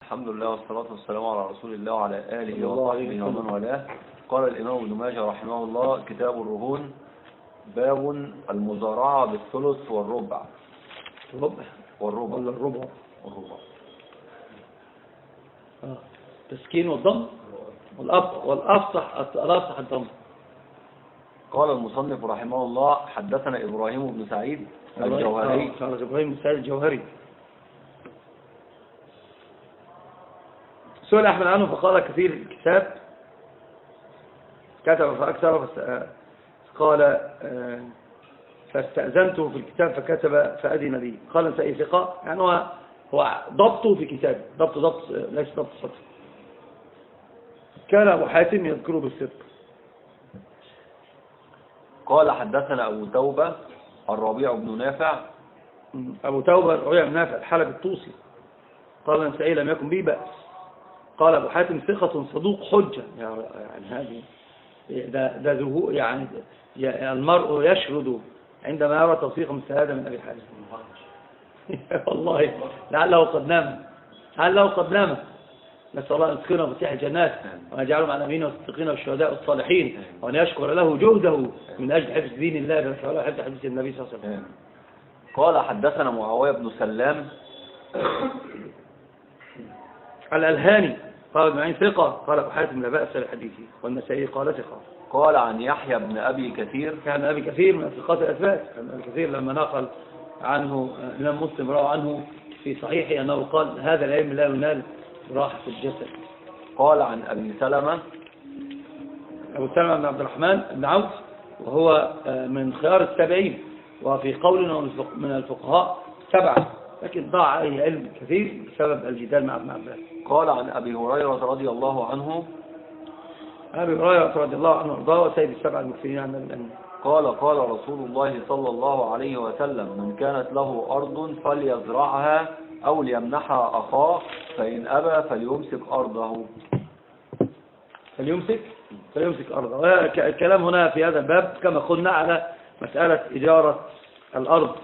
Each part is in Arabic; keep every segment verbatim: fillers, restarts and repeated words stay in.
الحمد لله والصلاة والسلام على رسول الله وعلى آله وصحبه ومن والاه. قال الإمام ابن ماجه رحمه الله: كتاب الرهون، باب المزارعة بالثلث والربع. الربع والربع ولا الربع؟ والربع. آه. تسكين والضم والأب والأفصح الأفصح الضم. قال المصنف رحمه الله: حدثنا إبراهيم بن سعيد الجوهري. قال إبراهيم بن سعيد الجوهري سئل أحمد عنه فقال كثير الكتاب، كتب فأكثر، قال فاستأذنته في الكتاب فكتب فأذن لي. قال أنت أي ثقة؟ يعني هو هو ضبطه في كتابه، ضبط ضبط ليس ضبط سطر. كان أبو حاتم يذكره بالصدق. قال حدثنا أبو توبة الربيع بن نافع. أبو توبة الربيع بن نافع الحلبي الطوسي قال أن سعيد لم يكن به بأس. قال أبو حاتم ثقة صدوق حجة. يعني هذه ده ده ذهو يعني المرء يشرد عندما يرى توثيق مثل هذا من أبي حاتم. والله لعله قد نام، لعله قد نام. نسأل الله أن يسكنه مفتاح الجنات وأن يجعله مع الأمين والصديقين والشهداء والصالحين، وأن يشكر له جهده من أجل حفظ دين الله ونسأل الله حفظ حديث النبي صلى الله عليه وسلم. قال حدثنا معاوية بن سلام الألهاني قال ابن معين ثقة. قال أبو حاتم لا بأس لحديثه، والنسائي قال ثقة. قال عن يحيى بن أبي كثير. كان أبي كثير من الثقات الأثبات. كان أبي كثير لما نقل عنه الإمام مسلم روى عنه في صحيحه أنه قال: هذا العلم لا ينال براحة الجسد. قال عن أبي سلمة أبو سلمة بن عبد الرحمن بن عوف، وهو من خيار التابعين، وفي قولنا من الفقهاء سبعة، لكن ضاع عليه علم كثير بسبب الجدال مع ابن عباس. قال عن أبي هريرة رضي الله عنه. أبي هريرة رضي الله عنه وارضاه وسيد السبع المكثرين عن النبي الأمين. قال قال رسول الله صلى الله عليه وسلم: من كانت له أرض فليزرعها أو ليمنحها أخاه، فإن أبى فليمسك أرضه. فليمسك فليمسك أرضه. الكلام هنا في هذا الباب كما قلنا على مسألة إجارة الأرض.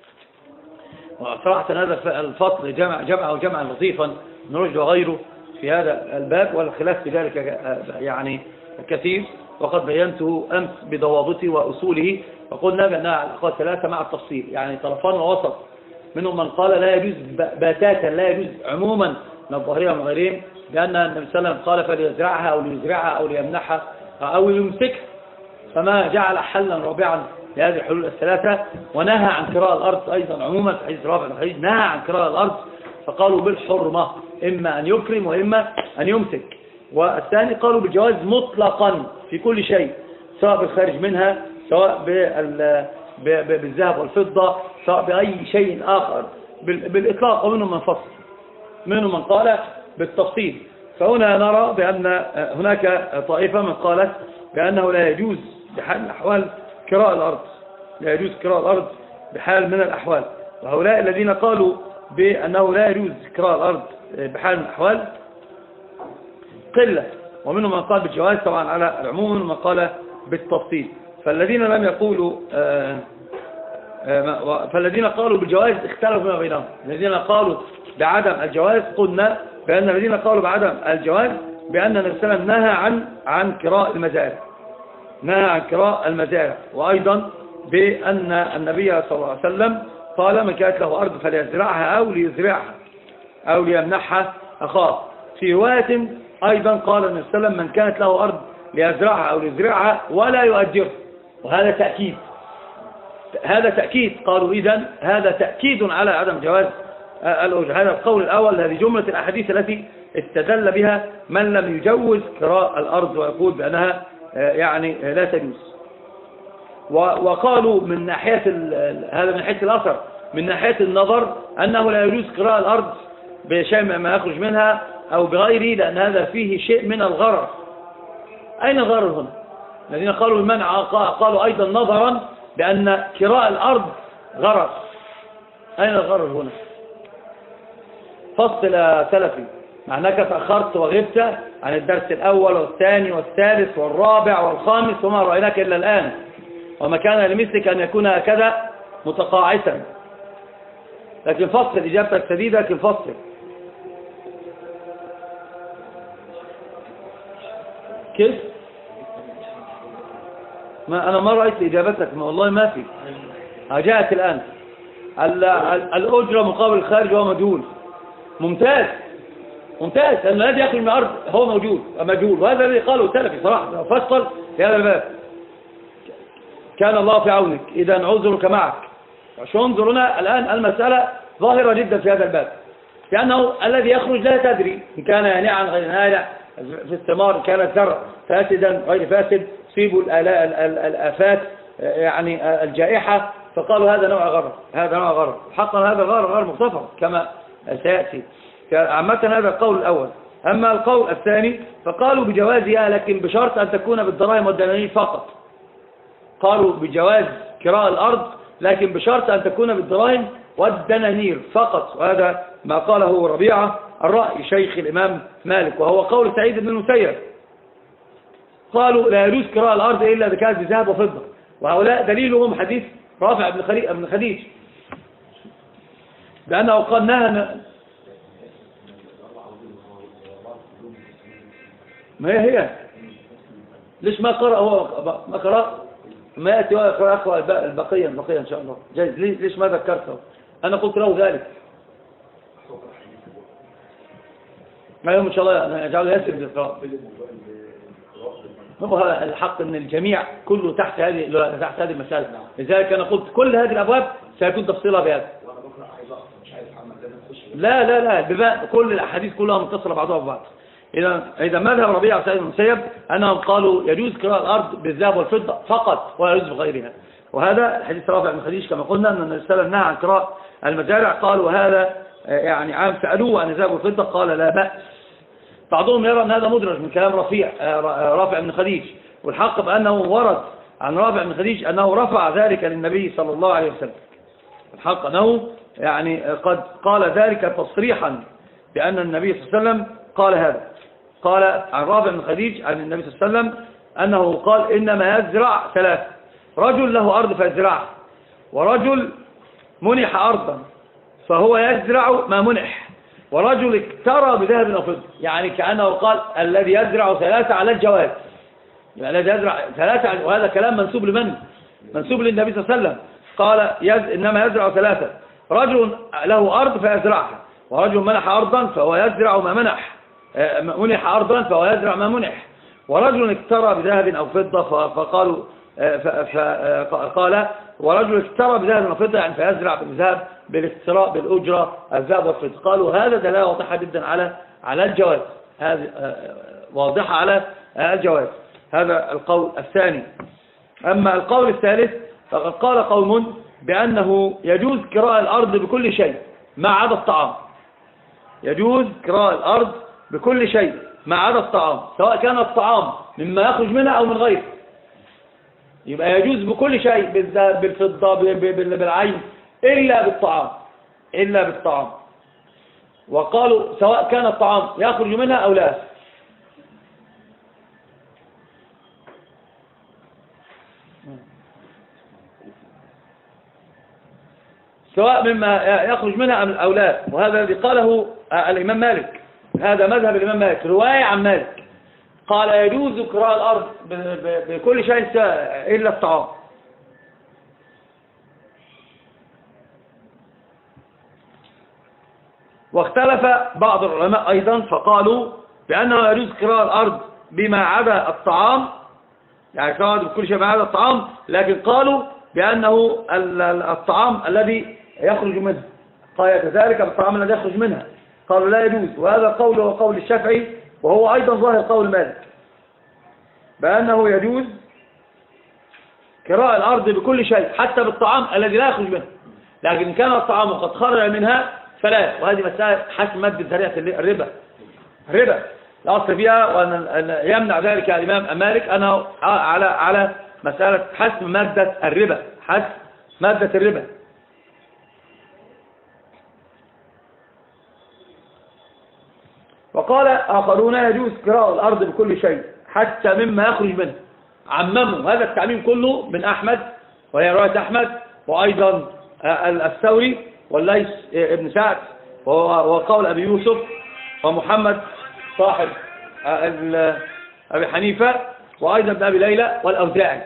وصراحة هذا الفصل جمع جمع وجمع لطيفا من رشد وغيره في هذا الباب، والخلاف في ذلك يعني كثير، وقد بينته أمس بضوابطه وأصوله، وقلنا بأنها على الأقوال ثلاثة مع التفصيل، يعني طرفان ووسط. منهم من قال لا يجوز باتاتا، لا يجوز عموما من الظاهرية ومن غيرهم، لأن النبي صلى الله عليه وسلم قال فليزرعها أو ليزرعها أو ليمنحها أو يمسكها، فما جعل حلا رابعا لهذه الحلول الثلاثة. ونهى عن كراء الأرض أيضا عموما في حديث رافع الحديث، نهى عن كراء الأرض، فقالوا بالحرمة، إما أن يكرم وإما أن يمسك. والثاني قالوا بالجواز مطلقا في كل شيء، سواء بالخارج منها، سواء بالذهب والفضة، سواء بأي شيء آخر بالإطلاق. ومنهم من فصل، منهم من قال بالتفصيل. فهنا نرى بأن هناك طائفة من قالت بأنه لا يجوز بحال الأحوال كراء الأرض، لا يجوز كراء الأرض بحال من الأحوال. وهؤلاء الذين قالوا بأنه لا يجوز كراء الأرض بحال من الأحوال قلة، ومنهم من قال بالجواز طبعا على العموم، ومنهم من قال بالتفصيل. فالذين لم يقولوا آآ آآ فالذين قالوا بالجواز اختلفوا ما بينهم. الذين قالوا بعدم الجواز قلنا بأن الذين قالوا بعدم الجواز بأن النبي صلى الله عليه وسلم نهى عن عن كراء المزارع، نهى عن كراء المزارع، وأيضا بأن النبي صلى الله عليه وسلم قال: من كانت له أرض فليزرعها أو ليزرعها أو ليمنحها أخاه. في رواية أيضا قال النبي صلى الله عليه وسلم: من كانت له أرض ليزرعها أو ليزرعها ولا يؤجرها. وهذا تأكيد، هذا تأكيد. قالوا إذن هذا تأكيد على عدم جواز الأجرة. هذا القول الأول. هذه جملة الأحاديث التي استدل بها من لم يجوز كراء الأرض ويقول بأنها يعني لا تجوز. وقالوا من ناحية هذا من ناحية الأثر، من ناحية النظر أنه لا يجوز كراء الأرض بشيء ما يخرج منها أو بغيره، لأن هذا فيه شيء من الغرر. أين الغرر هنا؟ الذين قالوا المنع قالوا أيضا نظرا بأن كراء الأرض غرر. أين الغرر هنا؟ فصل سلفي، مع أنك تأخرت وغبت عن الدرس الأول والثاني والثالث والرابع والخامس وما رأيناك إلا الآن، وما كان لمثلك أن يكون هكذا متقاعسا. لكن فصل إجابتك سديدة، لكن فصل كيف؟ ما أنا ما رأيت إجابتك، ما والله ما في. جاءت الآن. الأجرة مقابل الخارج وهو مجهول. ممتاز ممتاز. الذي يخرج من الأرض هو موجود مجهول، وهذا الذي قاله السلفي صراحة فصل في هذا الباب. كان الله في عونك إذا عذرك معك. شو انظرنا الآن المسألة ظاهرة جدا في هذا الباب، لأنه الذي يخرج لا تدري إن كان يانعا غير نائع في الثمار، كان الزرع فاسدا غير فاسد، يصيب الآفات يعني الجائحة، فقالوا هذا نوع غرر، هذا نوع غرر. حقا هذا الغرر غير مغتفر كما سيأتي. عامة هذا القول الأول. أما القول الثاني فقالوا بجوازها، لكن بشرط أن تكون بالدراهم والدنانير فقط. قالوا بجواز كراء الأرض لكن بشرط أن تكون بالدراهم والدنانير فقط، وهذا ما قاله ربيعة الرأي شيخ الإمام مالك، وهو قول سعيد بن المسيب. قالوا لا يجوز كراء الأرض إلا إذا كانت بذهب وفضة، وهؤلاء دليلهم حديث رافع بن خديج بأنه قال نهى. ما هي هي ليش ما قرأ هو ما قرأ ما يأتي ويقرأ أخوة البقية البقية إن شاء الله جيد. ليش ما ذكرته؟ أنا قلت له ذلك. ما يوم إن شاء الله أنا أجعله يسر بالقراءة. هو الحق أن الجميع كله تحت هذه تحت هذه المسألة، لذلك أنا قلت كل هذه الأبواب سيكون تفصيلها بهذا. لا لا لا ببقى كل الأحاديث كلها متصلة بعضها ببعض. إذا إذا مذهب ربيعة وسعيد بن المسيب أنهم قالوا يجوز كراء الأرض بالذهب والفضة فقط ولا يجوز بغيرها، وهذا حديث رافع بن خديج كما قلنا أن النبي صلى الله عليه وسلم نهى عن كراء المزارع. قالوا هذا يعني عام سألوه عن الذهب والفضة قال لا بأس. بعضهم يرى أن هذا مدرج من كلام رفيع رافع بن خديج، والحق بأنه ورد عن رافع بن خديج أنه رفع ذلك للنبي صلى الله عليه وسلم. الحق أنه يعني قد قال ذلك تصريحا بأن النبي صلى الله عليه وسلم قال هذا. قال عن رافع بن خديج عن النبي صلى الله عليه وسلم أنه قال إنما يزرع ثلاث: رجل له أرض فيزرعها، ورجل منح أرضا فهو يزرع ما منح، ورجل اكترى بذهب أو فضة. يعني كأنه قال الذي يزرع ثلاثة على الجواز، يعني الذي يزرع ثلاثة، وهذا كلام منسوب لمن؟ منسوب للنبي صلى الله عليه وسلم. قال يز... إنما يزرع ثلاثة: رجل له أرض فيزرعها، ورجل منح أرضا فهو يزرع ما منح، منح أرضا فهو يزرع ما منح، ورجل اكترى بذهب أو فضة فقالوا فقال ورجل اكترى بذهب أو فضة يعني فيزرع بالذهب بالاكتراء بالأجرة الذهب والفضة. قالوا هذا دلالة واضحة جدا على على الجواز، هذه واضحة على الجواز. هذا القول الثاني. أما القول الثالث فقد قال قوم بأنه يجوز كراء الأرض بكل شيء ما عدا الطعام. يجوز كراء الأرض بكل شيء ما عدا الطعام، سواء كان الطعام مما يخرج منها أو من غيره. يبقى يجوز بكل شيء، بالذهب بالفضة بالعين، إلا بالطعام، إلا بالطعام. وقالوا سواء كان الطعام يخرج منها أو لا. سواء مما يخرج منها أو لا. وهذا الذي قاله الإمام مالك، هذا مذهب الإمام مالك، رواية عن مالك قال يجوز كراء الأرض بكل شيء إلا الطعام. واختلف بعض العلماء أيضا فقالوا بأنه يجوز كراء الأرض بما عدا الطعام، يعني كراء الأرض بكل شيء ما عدا الطعام، لكن قالوا بأنه الطعام الذي يخرج منه، قال كذلك بالطعام الذي يخرج منها، قالوا لا يجوز. وهذا قول هو قول الشافعي، وهو أيضا ظاهر قول مالك بأنه يجوز كراء الأرض بكل شيء حتى بالطعام الذي لا يخرج منه، لكن إن كان الطعام قد خرج منها فلا. وهذه مسألة حسب مادة ذريعة الربا، الربا الأصل فيها، وأن يمنع ذلك الإمام مالك أنه على على مسألة حسب مادة الربا، حسب مادة الربا. وقال آخرون يجوز كراء الأرض بكل شيء حتى مما يخرج منه. عمموا هذا التعميم كله من أحمد، وهي رواية أحمد، وأيضا الثوري والليث ابن سعد، وقول أبي يوسف ومحمد صاحب أبي حنيفة وأيضا ابن أبي ليلى والأوزاعي.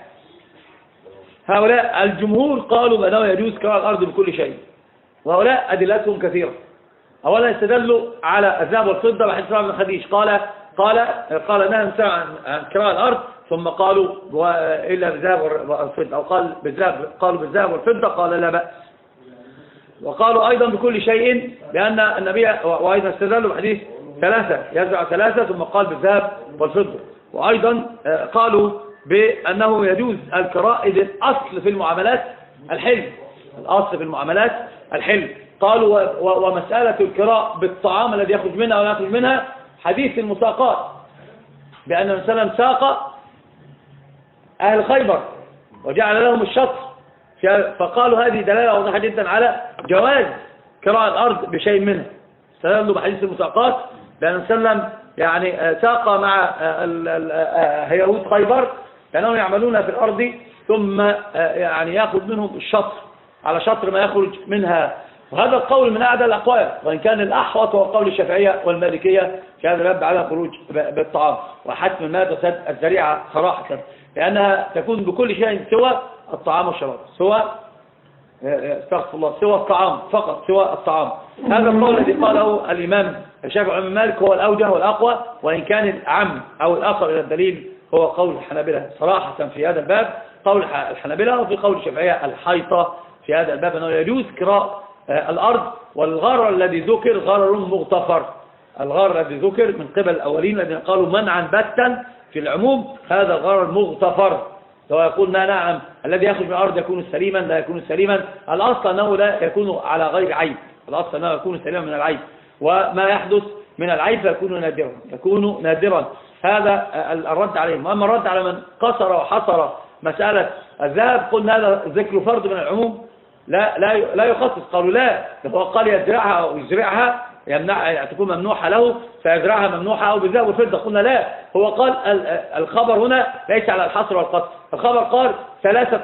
هؤلاء الجمهور قالوا بأنه يجوز كراء الأرض بكل شيء، وهؤلاء أدلتهم كثيرة. أولا استدلوا على الذهب والفضة بحديث عمر بن خديج قال قال قال نهى عن كراء الأرض، ثم قالوا إلا بالذهب والفضة، أو قال بالذهب قالوا بالذهب والفضة قال لا بأس. وقالوا أيضا بكل شيء لأن النبي، وأيضا استدلوا بحديث ثلاثة يزرع ثلاثة ثم قال بالذهب والفضة. وأيضا قالوا بأنه يجوز الكراء إذ الأصل في المعاملات الحل، الأصل في المعاملات الحل. قالوا ومسألة الكراء بالطعام الذي يخرج منها ولا يخرج منها حديث المساقات، بأن النبي صلى الله عليه وسلم ساق أهل خيبر وجعل لهم الشطر، فقالوا هذه دلالة واضحة جدا على جواز كراء الأرض بشيء منها. استدلوا بحديث المساقات بأن النبي صلى الله عليه وسلم يعني ساق مع يهود خيبر كانوا يعملون في الأرض ثم يعني يأخذ منهم الشطر على شطر ما يخرج منها. وهذا القول من أعدى الأقوال، وإن كان الأحوط هو قول الشافعية والمالكية في هذا الباب على خروج بالطعام وحتم الماء وسد الذريعة صراحة، لأنها تكون بكل شيء سوى الطعام والشراب، سوى استغفر الله سوى الطعام فقط، سوى الطعام. هذا القول الذي قاله الإمام الشافعي وابن مالك هو الأوجه والأقوى، وإن كان الأعم أو الآخر إلى الدليل هو قول الحنابلة صراحة في هذا الباب، قول الحنابلة، وفي قول الشافعية الحيطة في هذا الباب أنه يجوز كراء الأرض. والغرر الذي ذكر غرر مغتفر، الغرر الذي ذكر من قبل الأولين الذين قالوا منعا باتا في العموم هذا الغرر مغتفر. لو يقول نعم الذي يخرج من الأرض يكون سليما لا يكون سليما، الأصل أنه لا يكون على غير عيب، الأصل أنه يكون سليما من العيب، وما يحدث من العيب فيكون نادرا، يكون نادرا. هذا الرد عليهم. وأما الرد على من قصر وحصر مسألة الذهب قلنا هذا ذكر فرد من العموم لا لا لا يخصص. قالوا لا، هو قال يزرعها أو يزرعها يمنع يعني تكون ممنوحة له فيزرعها ممنوحة أو بالذهب والفضة. قلنا لا، هو قال الخبر هنا ليس على الحصر والقصر، الخبر قال ثلاثة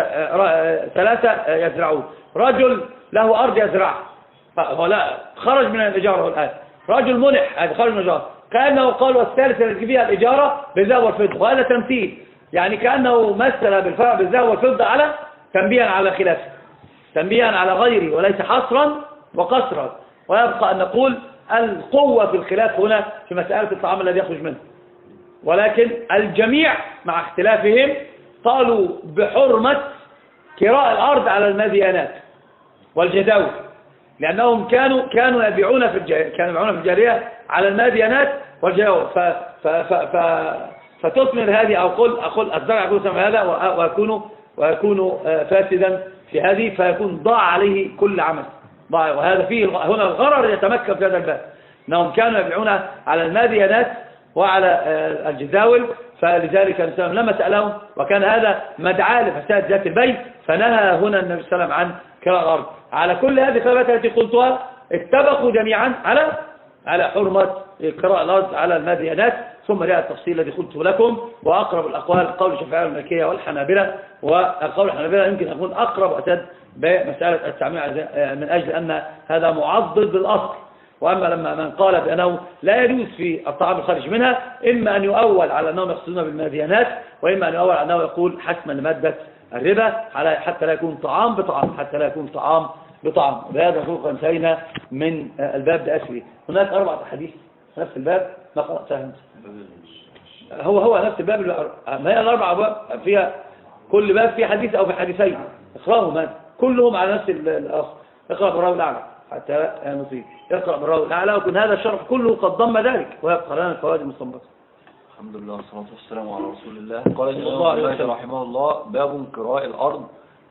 ثلاثة يزرعون، رجل له أرض يزرعها، هو لا خرج من الإجارة الآن، رجل منح هذا خرج من الإجارة، كأنه قال والثالث الذي فيها الإجارة بالذهب والفضة، وهذا تمثيل يعني كأنه مثل بالفرق بالذهب والفضة على تنبيها على خلافه، تنبيها على غيره وليس حصرا وقصرا. ويبقى أن نقول القوة في الخلاف هنا في مسألة الطعام الذي يخرج منه، ولكن الجميع مع اختلافهم قالوا بحرمة كراء الأرض على المديانات والجداول، لأنهم كانوا كانوا يبيعون في الجارية كانوا يبيعون في الجارية على المديانات والجداول، ف ف ف ف فتثمر هذه أو قل أقول الزرع يكون ثمر هذا ويكون ويكون فاسدا في هذه، فيكون ضاع عليه كل عمل ضاع. وهذا فيه هنا الغرر يتمكن في هذا الباب، أنهم كانوا يبيعون على المديانات وعلى الجداول، فلذلك النبي صلى الله عليه وسلم لما سألهم وكان هذا مدعاة لفساد ذات البيع فنهى هنا النبي صلى الله عليه وسلم عن كراء الأرض. على كل هذه الخلافات التي قلتها اتفقوا جميعا على على حرمة كراء الأرض على المديانات، ثم جاء التفصيل الذي قلته لكم. وأقرب الأقوال قول الشافعية والمالكية والحنابلة، وقول الحنابلة يمكن أن يكون أقرب وأسد بمسألة التعميم من أجل أن هذا معضد بالأصل. وأما لما من قال بأنه لا يجوز في الطعام الخارج منها، إما أن يؤول على أنهم يقصدون بالمديانات، وإما أن يؤول على أنه يقول حسما لمادة الربا حتى لا يكون طعام بطعام حتى لا يكون طعام بطعام. بهذا نكون انتهينا من الباب ده أسري. هناك أربعة أحاديث نفس الباب ما قرأتها هو هو نفس الباب، ما هي الأربعة باب فيها كل باب فيه حديث أو في حديثين، اقرأهم كلهم على نفس الأصل. اقرأ بالراوي الأعلى حتى نصيب، اقرأ بالراوي الأعلى، وكن هذا الشرح كله قد ضم ذلك، ويبقى لنا الفوائد المستنبطة. الحمد لله والصلاة والسلام على رسول الله. قال الإمام رحمه الله: باب كراء الأرض.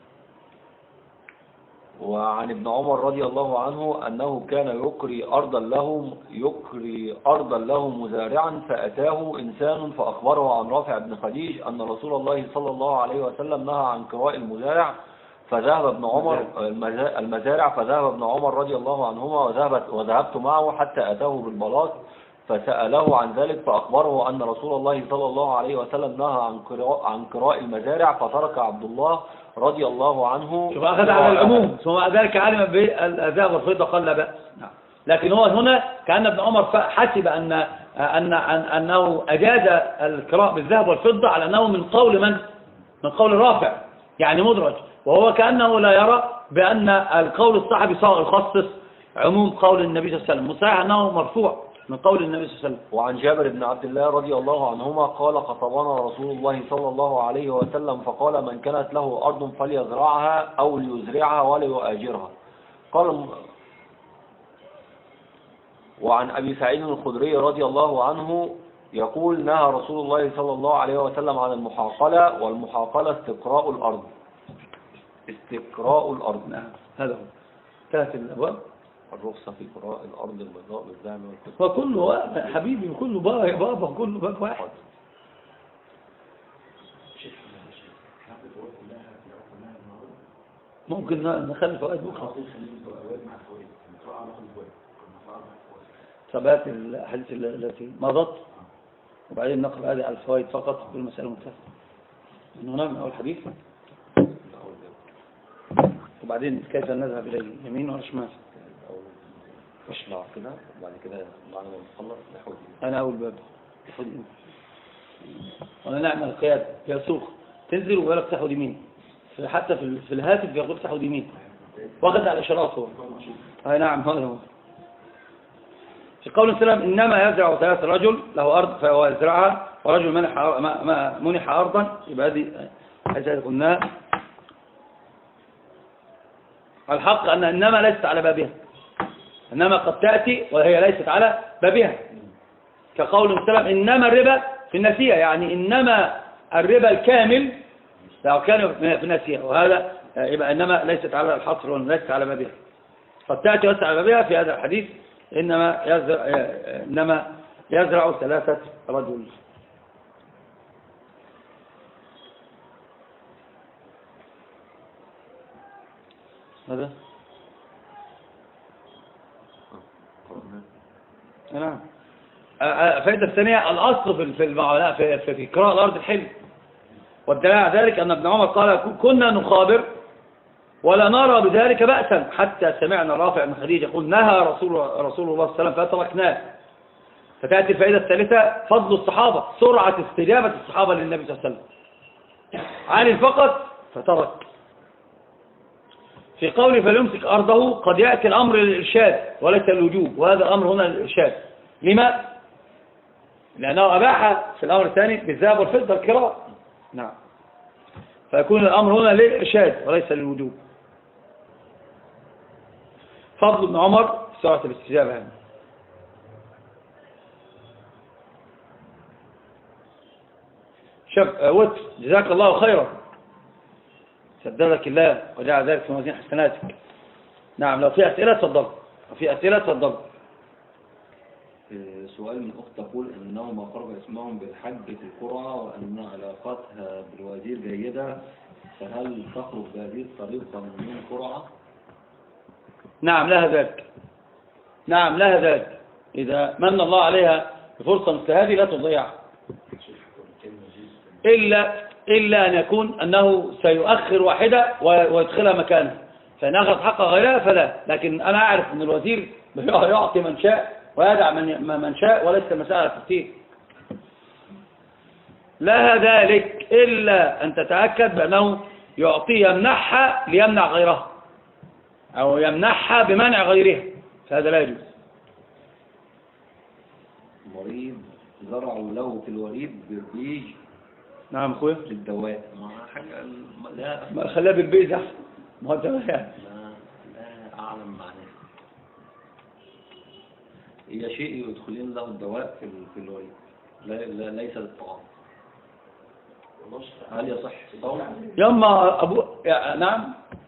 وعن ابن عمر رضي الله عنه أنه كان يكري أرضا له يكري أرضا له مزارعا، فأتاه إنسان فأخبره عن رافع بن خديج أن رسول الله صلى الله عليه وسلم نهى عن كراء المزارع، فذهب ابن عمر المزارع فذهب ابن عمر رضي الله عنهما وذهبت وذهبت معه حتى أتاه بالبلاط فسأله عن ذلك، فأخبره أن رسول الله صلى الله عليه وسلم نهى عن كراء عن كراء المزارع، فترك عبد الله رضي الله عنه. شوف أخذ على العموم، ثم ذلك علم بالذهب والفضة قال لا بأس. لكن هو هنا كأن ابن عمر حسب أن أن أنه أجاز القراء بالذهب والفضة على أنه من قول من؟ من قول رافع، يعني مدرج، وهو كأنه لا يرى بأن القول الصحابي يخصص عموم قول النبي صلى الله عليه وسلم، صحيح أنه مرفوع من قول النبي صلى الله عليه وسلم. وعن جابر بن عبد الله رضي الله عنهما قال خطبنا رسول الله صلى الله عليه وسلم فقال من كانت له أرض فليزرعها أو ليزرعها ولا يؤاجرها. قال. وعن أبي سعيد الخدري رضي الله عنه يقول نهى رسول الله صلى الله عليه وسلم عن المحاقلة، والمحاقلة استقراء الأرض. استقراء الأرض. نعم هذا هو. ثلاث الأبواب. الرخصة في قراء الأرض البيضاء بالذهب والفضة. وكله حبيبي كله بابا يا بابا كله باب واحد. ممكن نخلي فوائد بكرة. ثبات الأحاديث التي مضت وبعدين نقرأ هذه على الفوائد فقط بالمسألة المنتهى. هنا من أول حديث وبعدين كيف نذهب إلى اليمين ولا الشمال. نشرع كده وبعد كده بعد ما نخلص نحود. أنا أول باب نحود يمين وأنا نعمل القيادة يسوق تنزل ويقولك تحود يمين، حتى في في الهاتف يقول تحود يمين واخد على الإشارات هو. أي نعم هذا هو. في قول السلام إنما يزرع ثلاث رجل له أرض فهو يزرعها ورجل منح منح أرضا، يبقى هذه حيث قلنا الحق أن إنما ليست على بابها، إنما قد تأتي وهي ليست على بابها، كقول السلام إنما الربا في النسيئة، يعني إنما الربا الكامل لو كان في النسيئة، وهذا يبقى إنما ليست على الحصر وليست على بابها، قد تأتي وليست على بابها. في هذا الحديث إنما يزرع, إنما يزرع ثلاثة رجل. هذا نعم. الفائدة الثانية الأصل في في في, في قراءة الأرض الحلم، والدليل على ذلك أن ابن عمر قال كنا نخابر ولا نرى بذلك بأسا حتى سمعنا رافع بن خديج يقول نهى رسول رسول الله صلى الله عليه وسلم فتركناه. فتأتي الفائدة الثالثة فضل الصحابة، سرعة استجابة الصحابة للنبي صلى الله عليه وسلم عن فقط فترك. في قوله فليمسك أرضه قد يأتي الأمر للإرشاد وليس الوجوب، وهذا الأمر هنا للإرشاد. لما؟ لأنه أباح في الأمر الثاني بالذهب والفضة الكراء. نعم. فيكون الأمر هنا للإرشاد وليس للوجوب. فضل ابن عمر سرعة الاستجابة هنا. شوف وتر جزاك الله خيرا، سددك الله وجعل ذلك في موازين حسناتك. نعم لو في أسئلة تفضل، لو في أسئلة تفضل. سؤال من أخت تقول أنهم أقرب اسمهم بالحج في القرى وأن علاقتها بالوزير جيدة، فهل تخرج بهذه الطريقة من قرى؟ نعم لها ذلك، نعم لها ذلك، إذا من الله عليها بفرصة مثل هذه لا تضيع، إلا إلا أن يكون أنه سيؤخر واحدة ويدخلها مكانها، فإن أخذ حق غيرها فلا. لكن أنا أعرف أن الوزير يعطي من شاء ويدع من من شاء، وليس مسألة تفصيل. لها ذلك إلا أن تتأكد بأنه يعطي يمنحها ليمنع غيرها أو يمنحها بمنع غيرها، فهذا لا يجوز. مريض زرعوا له في الوريد بالبيج. نعم أخويا للدواء ما حاجة لا ما خليها بالبيج أحسن، ما هو دواء يعني. لا لا أعلم معناه. هي شيء يدخلين له الدواء في في الوريد، لا, لا ليس للطعام. هل يصح الصوم؟ يما أبو يا نعم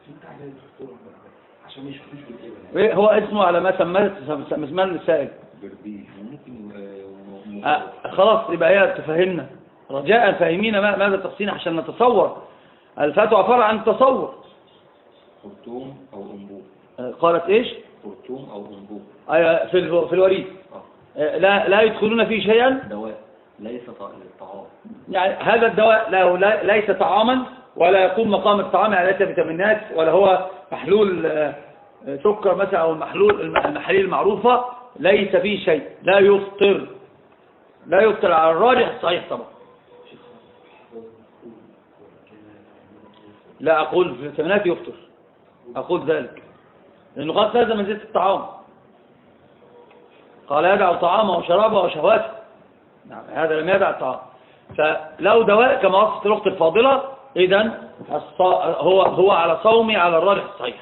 عشان ما يشوفوش بالإبرة. هو اسمه على ما سماه سماه السائل بالبيج. ممكن آه خلاص يبقى هي تفهمنا رجاء فهمينا ماذا التفصيل عشان نتصور. الفتوى عبارة عن تصور. خرطوم أو أنبوب. آه قالت إيش؟ خرطوم أو أنبوب. أيوة في في الوريد. آه لا لا يدخلون فيه شيئا. دواء ليس للطعام. يعني هذا الدواء لا ليس طعاما ولا يقوم مقام الطعام، يعني ليس فيتامينات ولا هو محلول آه سكر مثلا أو المحلول المحاليل المعروفة، ليس فيه شيء، لا يفطر لا يبطل على الراجح الصحيح طبعا. لا أقول في الثمانينات يفطر، أقول ذلك لأنه قد لازم من زيت الطعام، قال يدع طعامه وشرابه وشهواته. نعم هذا لم يدع الطعام، فلو دواء كما وصفت الأخت الفاضلة إذن هو هو على صومي على الراجح الصحيح.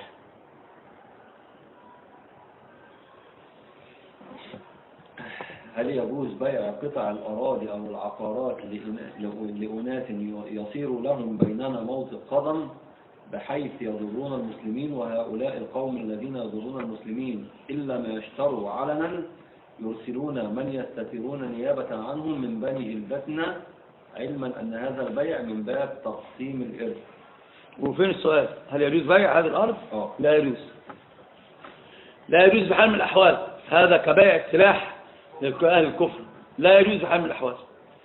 هل يجوز بيع قطع الأراضي أو العقارات لأناس يصير لهم بيننا موطئ قدم بحيث يضرون المسلمين، وهؤلاء القوم الذين يضرون المسلمين إلا ما يشتروا علنا يرسلون من يستترون نيابة عنهم من بني جلدتنا، علما أن هذا البيع من باب تقسيم الإرث؟ وفين السؤال؟ هل يجوز بيع هذه الأرض؟ أوه. لا يجوز، لا يجوز بحال من الأحوال، هذا كبيع السلاح لأهل الكفر، لا يجوز بحال من الأحوال.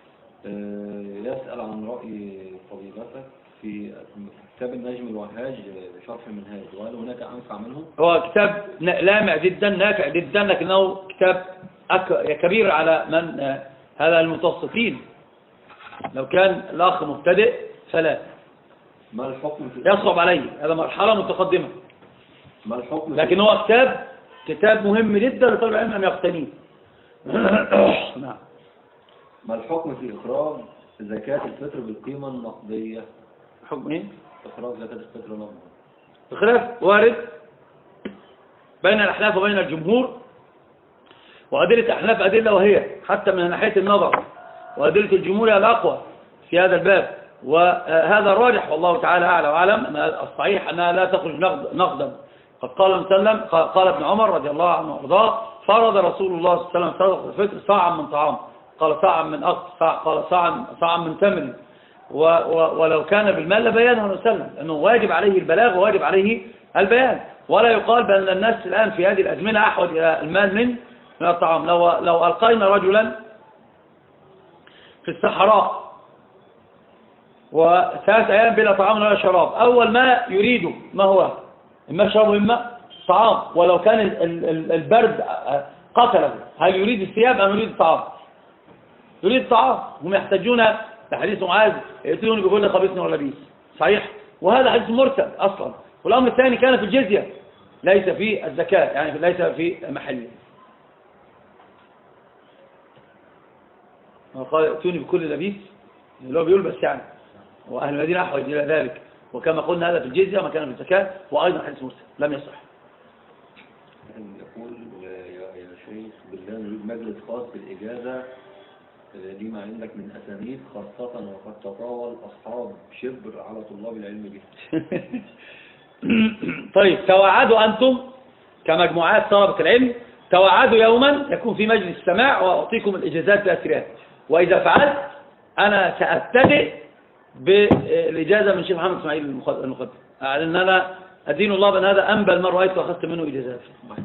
يسأل عن رأي فضيلتك في كتاب النجم الوهاج شرح المنهاج، وهل هناك أنفع منه؟ هو كتاب لامع جدا نافع جدا، لكنه كتاب كبير على من هذا المتوسطين، لو كان الأخ مبتدئ فلا. ما الحكم في يصعب عليه، هذا مرحلة متقدمة. ما الحكم لكن هو كتاب كتاب مهم جدا لطالب العلم أن يقتنيه. نعم. ما الحكم في إخراج زكاة الفطر بالقيمة النقدية؟ حكم إيه؟ إخراج زكاة الفطر نقدية. الخلاف وارد بين الأحناف وبين الجمهور، وأدلة الأحناف أدلة وهي حتى من ناحية النظر، وأدلة الجمهور هي الأقوى في هذا الباب، وهذا الراجح والله تعالى أعلى وأعلم. أن الصحيح أنها لا تخرج نقدا. قد قال وسلم قال ابن عمر رضي الله عنه وارضاه: فرض رسول الله صلى الله عليه وسلم صدقة الفطر صاعا من طعام، قال صاعا من أقص، قال صاعا صاعا من تمر، ولو كان بالمال لبيانه وسلم، لأنه واجب عليه البلاغ وواجب عليه البيان. ولا يقال بأن الناس الآن في هذه الأزمنة أحوج إلى المال من من الطعام. لو لو ألقينا رجلا في الصحراء وثلاث أيام بلا طعام ولا شراب، أول ما يريده ما هو؟ إما شراب إما طعام، ولو كان البرد قتله، هل يريد الثياب أم يريد الطعام؟ يريد الطعام. هم يحتاجون لحديث معاذ: يأتوني بكل خبيث ولبيس، صحيح؟ وهذا حديث مرسل أصلا. والأمر الثاني كان في الجزية، ليس في الزكاة، يعني ليس في محله. قال: يأتوني بكل لبيس، اللي هو بيلبس يعني، وأهل المدينة أحوج إلى ذلك. وكما قلنا هذا في الجزية ما كان في الزكاة، وأيضا حديث مرسل لم يصح. يقول: يا شيخ بالله نريد مجلس خاص بالإجازة لما عندك من أسانيد، خاصة وقد تطاول أصحاب شبر على طلاب العلم به. طيب، توعدوا أنتم كمجموعات طلبة العلم، توعدوا يوما يكون في مجلس السماع وأعطيكم الإجازات بأسرها، وإذا فعلت أنا سأبتدئ بالإجازة من شيخ محمد إسماعيل المقدم، لأن أنا أدين الله بأن هذا أنبل من رأيت وأخذت منه إجازات.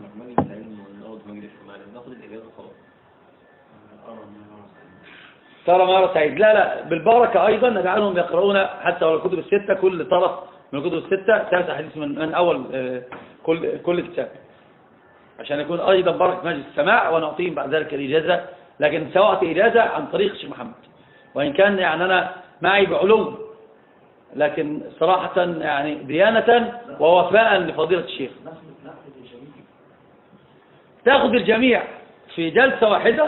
ترى ما سعيد، لا لا بالبركة أيضا نجعلهم يقرؤون حتى ولو الكتب الستة، كل طرف من الكتب الستة ثلاثة حديث من, من أول كل كل كتاب، عشان يكون أيضا بركة مجلس السماع، ونعطيهم بعد ذلك الإجازة. لكن سواء إجازة عن طريق الشيخ محمد، وإن كان يعني أنا معي بعلو، لكن صراحة يعني ديانة ووفاء لفضيلة الشيخ. تأخذ الجميع في جلسة واحدة؟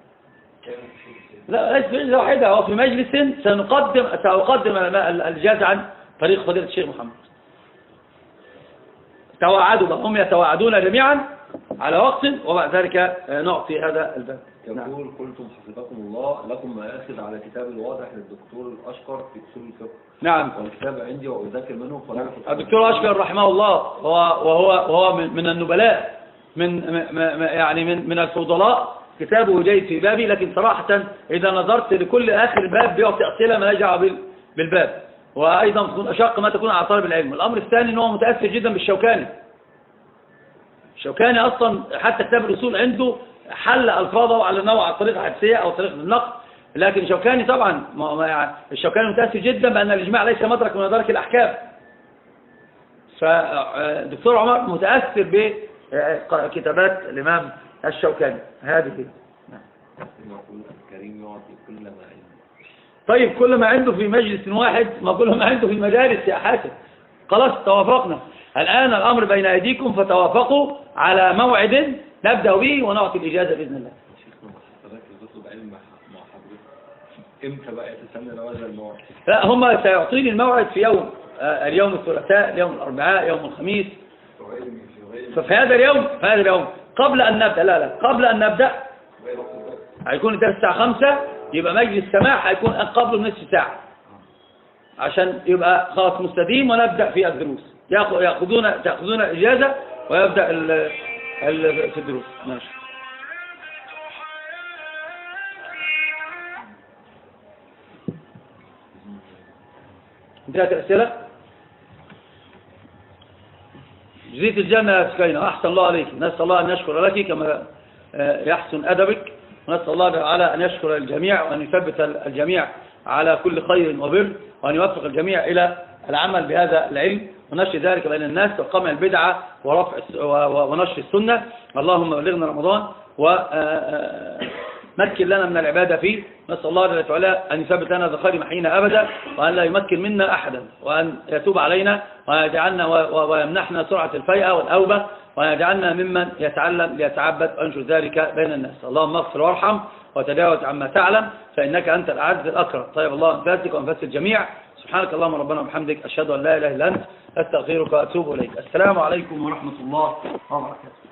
لا، ليس في جلسة واحدة، هو في مجلس سنقدم سأقدم الإجازة عن طريق فضيلة الشيخ محمد. توعدوا، هم يتوعدون جميعا على وقت، وبعد ذلك نعطي هذا الباب. يقول: نعم. قلتم حفظكم الله لكم ما أخذ على كتاب الواضح للدكتور الأشقر في أصول الفقه. نعم. والكتاب عندي وأذاكر منه. نعم. الدكتور الأشقر رحمه الله وهو وهو من النبلاء، من يعني من من الفضلاء، كتابه جيد في بابي، لكن صراحة إذا نظرت لكل آخر باب بيعطي أسئلة ما يجع بالباب، وأيضا تكون أشق ما تكون على طالب العلم. الأمر الثاني أنه متأثر جدا بالشوكاني. الشوكاني أصلا حتى كتاب الأصول عنده حل ألفاظه على نوع على الطريقة الحدسية أو طريقة النقد، لكن الشوكاني طبعا يعني الشوكاني متأثر جدا بأن الإجماع ليس مدرك من مدارك الأحكام. فالدكتور عمر متأثر بكتابات الإمام الشوكاني هذه. الكريم يعطي كل ما عنده. طيب كل ما عنده في مجلس واحد، ما كل ما عنده في المجالس يا حاتم. خلاص توافقنا الآن، الأمر بين أيديكم، فتوافقوا على موعد نبدأ به ونعطي الإجازة بإذن الله. شيخنا حضرتك بتطلب علم مع حضرتك، امتى بقى يتسنى هذا الموعد؟ لا، هم سيعطيني الموعد في يوم، آه اليوم الثلاثاء، اليوم الأربعاء، يوم الخميس. ففي هذا اليوم في هذا اليوم قبل أن نبدأ، لا لا قبل أن نبدأ هيكون الدرس الساعة خمسة، يبقى مجلس السماع هيكون قبله بنصف ساعة عشان يبقى خلاص مستديم ونبدأ في الدروس. يأخذون تأخذون إجازة ويبدأ ال ال في الدروس. ماشي. انتهت الأسئلة؟ جزيت الجنة يا سكينة، أحسن الله عليك. نسأل الله أن يشكر لك كما يحسن أدبك، ونسأل الله تعالى أن يشكر الجميع وأن يثبت الجميع على كل خير وبر، وأن يوفق الجميع إلى العمل بهذا العلم ونشر ذلك بين الناس وقمع البدعة ورفع ونشر السنة. اللهم بلغنا رمضان ومكن لنا من العبادة فيه. نسأل الله جل وعلا أن يثبت لنا الخير محينا أبدا، وأن لا يمكن منا أحدا، وأن يتوب علينا ويجعلنا ويمنحنا سرعة الفيئة والأوبة، ويجعلنا ممن يتعلم ليتعبد وينشر ذلك بين الناس. اللهم اغفر وارحم وتجاوز عما تعلم، فإنك أنت الأعز الأكرم. طيب الله أنفاسك وأنفاس الجميع. سبحانك اللهم ربنا وبحمدك، أشهد أن لا إله إلا أنت، أستغفرك وأتوب إليك. السلام عليكم ورحمة الله وبركاته.